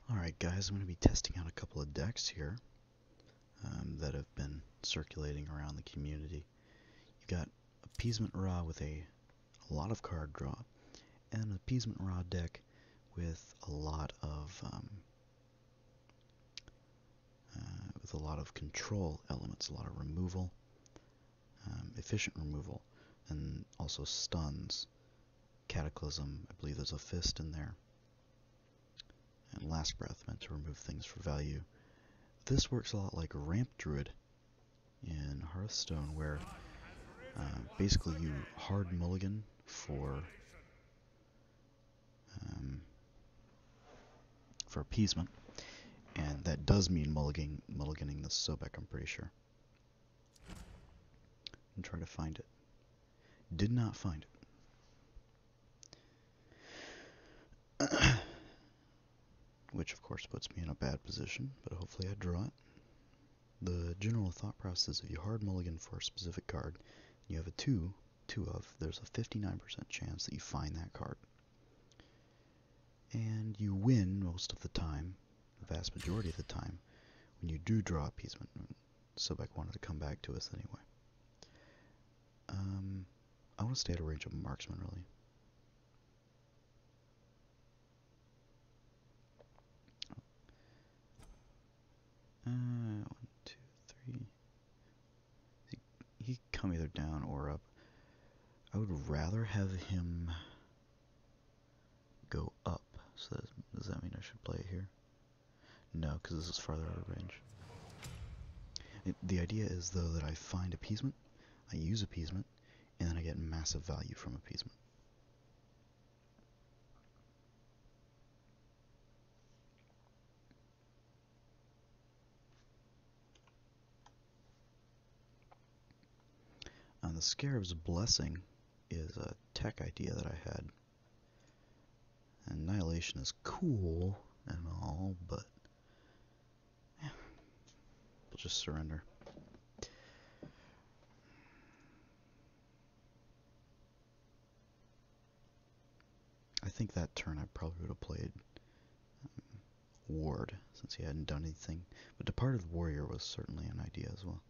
Alright guys, I'm going to be testing out a couple of decks here that have been circulating around the community. You've got Appeasement Ra with a lot of card draw, and an Appeasement Ra deck with a lot of control elements, a lot of removal, efficient removal, and also stuns. Cataclysm, I believe there's a fist in there, and Last Breath, meant to remove things for value. This works a lot like Ramp Druid in Hearthstone, where basically you hard mulligan for appeasement, and that does mean mulliganing the Sobek, I'm pretty sure. And try to find it. Did not find it. Which of course puts me in a bad position, but hopefully I draw it. The general thought process, if you hard mulligan for a specific card, you have a two of, there's a 59% chance that you find that card. And you win most of the time, the vast majority of the time, when you do draw appeasement. Sobek wanted to come back to us anyway. I want to stay at a range of marksman, really. One, two, three. He can come either down or up. I would rather have him go up. So does that mean I should play it here? No, because this is farther out of range. The idea is, though, that I find appeasement, I use appeasement, and then I get massive value from appeasement. The Scarab's Blessing is a tech idea that I had. Annihilation is cool and all, but yeah, we'll just surrender. I think that turn I probably would have played Ward, since he hadn't done anything. But Departed Warrior was certainly an idea as well.